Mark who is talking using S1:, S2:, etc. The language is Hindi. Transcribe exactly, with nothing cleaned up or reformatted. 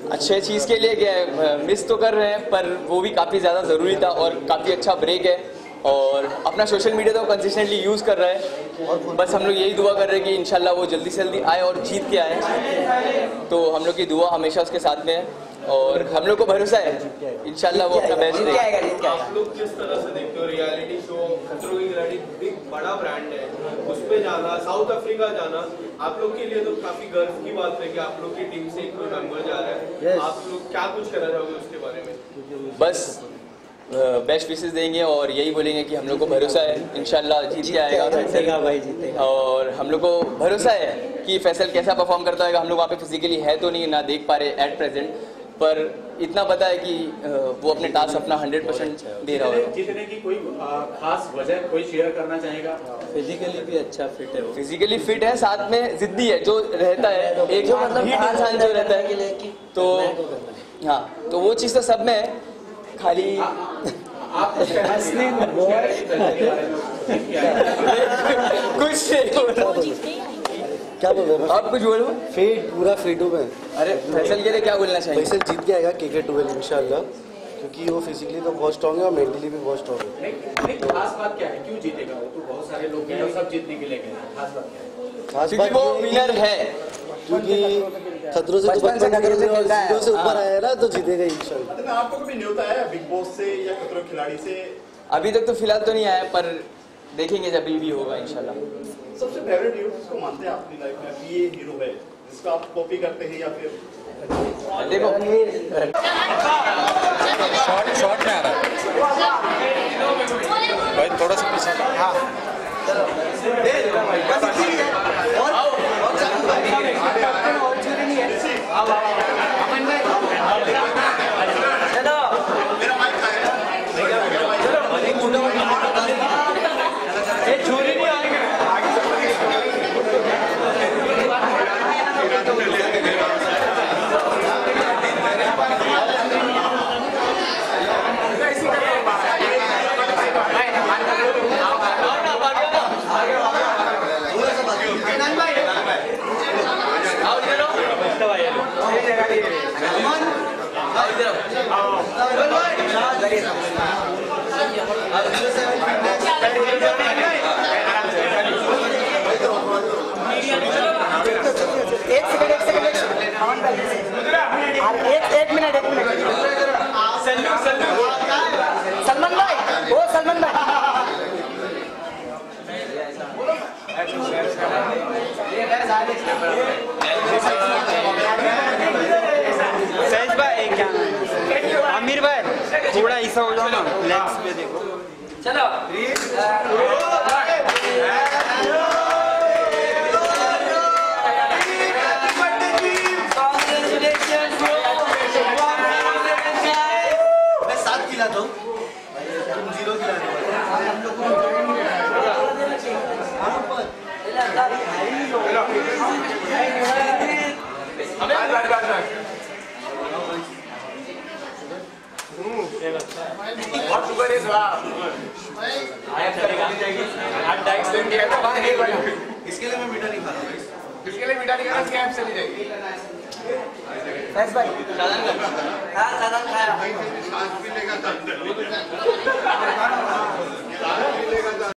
S1: अच्छे चीज़ के लिए क्या मिस तो कर रहे हैं, पर वो भी काफ़ी ज़्यादा ज़रूरी था और काफ़ी अच्छा ब्रेक है और अपना सोशल मीडिया तो कंसिस्टेंटली यूज़ कर रहा है। बस हम लोग यही दुआ कर रहे हैं कि इंशाल्लाह वो जल्दी से जल्दी आए और जीत के आए। तो हम लोग की दुआ हमेशा उसके साथ में है और हम लोग को भरोसा है इंशाल्लाह वो अपना बेस्ट देगा।
S2: आप लोग किस तरह से देखते हो रियलिटी शो खतरों की खिलाड़ी, एक बड़ा ब्रांड है, उस पे जाना, साउथ अफ्रीका जाना आप लोग के लिए तो काफी गर्व की बात है कि आप लोग की टीम से एक कोई मेंबर जा रहा है। yes. आप लोग क्या कुछ कहना चाहोगे उसके बारे में?
S1: बस बेस्ट विशेस देंगे और यही बोलेंगे कि हम लोग को भरोसा है इंशाल्लाह जीत के आएगा
S3: जीतेगा भाई जीतेगा।
S1: और हम लोग को भरोसा है कि फैसल कैसा परफॉर्म करता है। हम लोग वहाँ पे फिजिकली है तो नहीं ना देख पा रहे एट प्रेजेंट, पर इतना पता है कि वो अपने टास्क अपना हंड्रेड परसेंट दे रहा है।
S4: जीतने की कोई खास वजह कोई शेयर करना चाहेगा?
S3: फिजिकली भी अच्छा फिट है वो,
S1: फिजिकली फिट है, साथ में जिद्दी है जो रहता है, एक जो मतलब इंसान जो रहता है, तो हाँ तो वो चीज़ तो सब में है। खाली
S4: आप
S1: कुछ
S5: क्या बोल रहे हो?
S1: आप कुछ बोलो।
S5: फिट, पूरा फिट हूँ मैं।
S1: अरे फैसल के लिए क्या बोलना चाहिए?
S5: फैसल जीत के आएगा के के ट्वेल्व इंशाल्लाह, क्योंकि वो फिजिकली तो बहुत स्ट्रॉन्ग है और मेंटली भी बहुत स्ट्रॉन्ग है।
S4: नहीं, खास बात क्या है, क्यों जीतेगा वो? तो बहुत सारे लोग हैं सब जीतने के लिए गए, खास बात क्या है?
S5: खास
S1: बात वो विनर है,
S5: क्योंकि खतरों से तो बचपन से जीरो से ऊपर आया है ना, तो जीतेगा इंशाल्लाह।
S6: आपको कभी न्योता आया बिग बॉस से या खतरों खिलाड़ी से?
S1: अभी तक तो फिलहाल तो नहीं आया, पर देखेंगे जब भी होगा इंशाल्लाह।
S6: सबसे फेवरेट हीरो किसको मानते हैं अपनी लाइफ में? ये हीरो है जिसको आप कॉपी करते हैं या फिर
S1: देखो
S7: शॉर्ट शॉर्ट में आ रहा है भाई, थोड़ा सा पीछे। हाँ
S8: एक सेकंड एक सेकंड एक एक मिनट एक मिनट सलमान भाई, ओ सलमान भाई
S3: सहज भाई क्या आमिर भाई थोड़ा ऐसा हो जाओ ना, लेग्स पे देखो।
S8: चलो
S5: मैं सात खिलाता हूँ, तुम जीरो खिला दो।
S6: बहुत शुक्र है इसके लिए मैं मीठा नहीं खा रहा, इसके लिए मीठा नहीं खा रहा, इसके ऐप चली जाएगी।
S8: भाई हाँ साधन खाया।